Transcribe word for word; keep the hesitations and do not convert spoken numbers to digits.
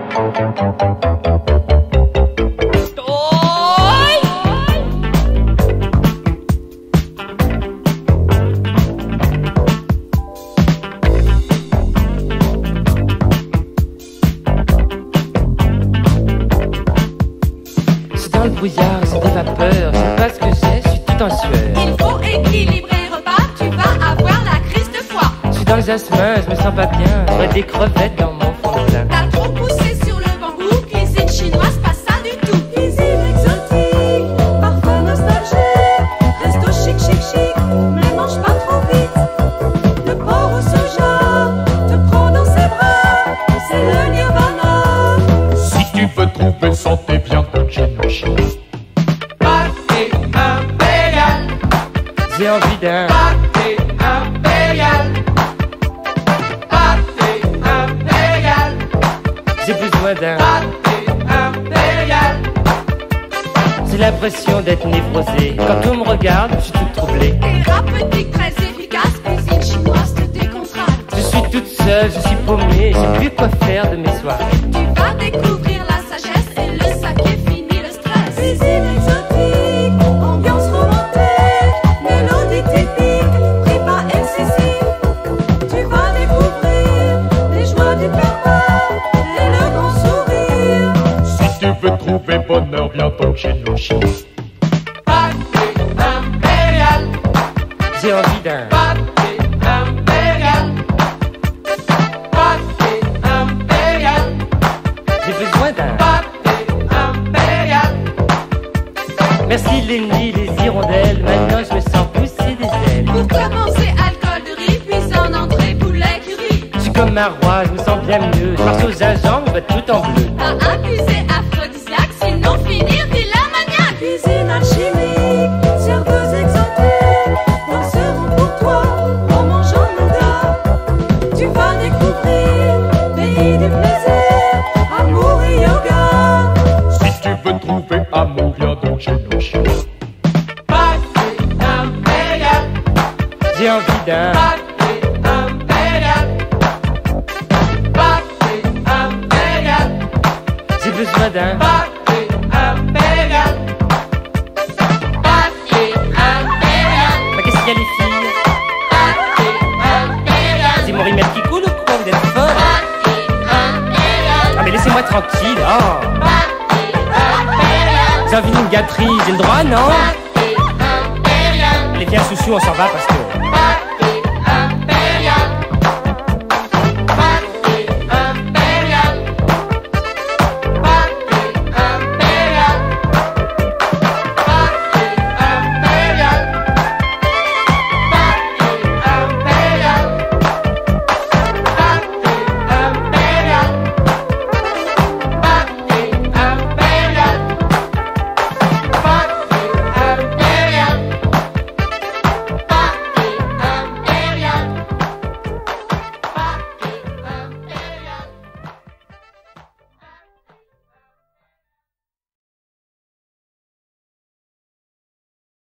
Dans le brouillard, c'est des vapeurs, je sais pas ce que c'est, je suis tout en sueur. Il faut équilibrer le repas, tu vas avoir la crise de foie. Je suis dans le jasmin, je me sens pas bien, j'aurais des crevettes dans mon fond de teint. T'as trop poussé sur le bambou, cuisine chinoise, pas ça du tout. Cuisine exotique, parfum nostalgique, resto chic chic chic, mais mange pas trop vite. Le porc au soja te prend dans ses bras, c'est le nirvana. Si tu veux trouver santé, viens de chez nous. Pâté impérial, J'ai envie d'un pâté impérial, pâté impérial, j'ai besoin d'un pâté impérial. j'ai l'impression d'être névrosé. Quand on me regarde, je suis tout troublé. Thérapeutique très efficace, cuisine chinoise te décontracte. Je suis toute seule, je suis paumée, j'ai plus quoi faire de mes soirées. Tu vas découvrir la sagesse et le saké finit le stress. Cuisine exotique, ambiance romantique, mélodie typique, prix pas excessif. Tu vas découvrir les joies du papa et le grand sourire. Si tu veux trouver bonheur, viens donc chez nous. Pâté impérial, J'ai envie d'un pâté impérial, pâté impérial, j'ai besoin d'un pâté impérial. merci les nids, les hirondelles, maintenant je me sens pousser des ailes. Pour commencer, alcool de riz, puis en entrée, poulet curry. Je suis comme un roi, je me sens bien mieux, je marche au gingembre, tout en bleu. Pas accusé aphrodisiaque, sinon finir vilain maniaque. Cuisine alchimique, serveuse exotique, danseront pour toi en mangeant le gars. Tu vas découvrir pays du plaisir, amour et yoga. Si tu veux trouver amour, viens donc chez nous. Pâté impérial, J'ai envie d'un pâté impérial, pâté impérial, j'ai besoin d'un pâté impérial, pâté impérial, mais qu'est-ce qu'il y a les filles? pâté impérial, C'est mon rimel qui coule ou quoi? Vous êtes folle? pâté impérial, Ah mais laissez-moi tranquille, oh pâté impérial, j'ai envie d'une gâterie, j'ai le droit, non? pâté impérial, Allez viens chouchou, on s'en va parce que pâté